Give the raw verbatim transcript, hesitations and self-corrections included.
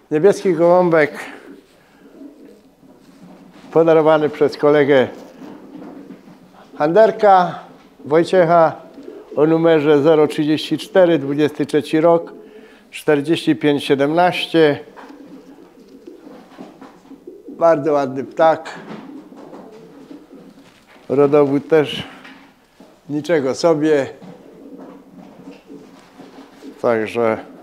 Niebieski gołąbek podarowany przez kolegę Handerka Wojciecha o numerze zero trzydzieści cztery, dwudziesty trzeci rok, czterdzieści pięć siedemnaście. Bardzo ładny ptak. Rodowód też niczego sobie. Także